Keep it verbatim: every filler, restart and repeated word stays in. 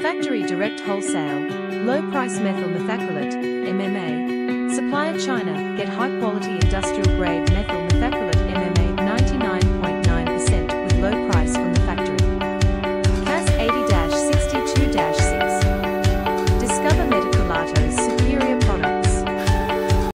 Factory Direct Wholesale, Low Price Methyl Methacrylate, M M A. Supplier China Get high quality industrial grade methyl methacrylate.